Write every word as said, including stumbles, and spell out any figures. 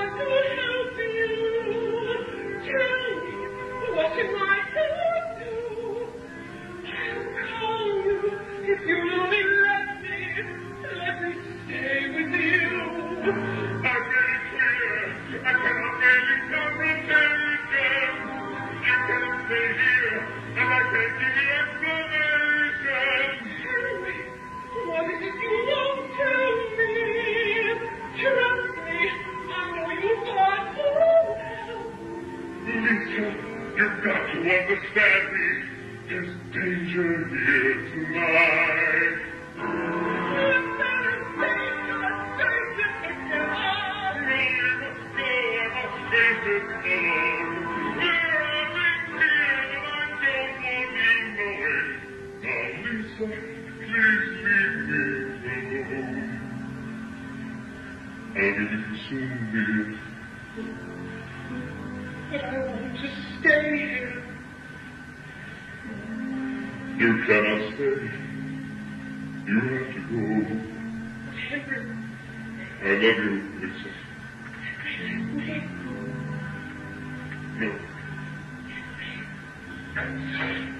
You've got to understand me. There's danger here tonight. But I want to stay here. You cannot stay. You have to go. Henry. I love you, Lisa. No.